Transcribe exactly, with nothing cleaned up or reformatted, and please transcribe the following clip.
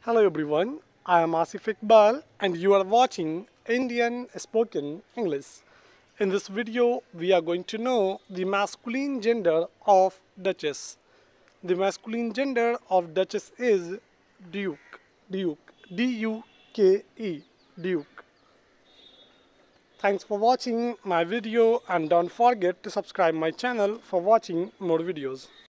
Hello everyone, I am Asif Iqbal and you are watching Indian Spoken English. In this video, we are going to know the masculine gender of Duchess. The masculine gender of Duchess is Duke. Duke. D U K E. Duke. Thanks for watching my video and don't forget to subscribe my channel for watching more videos.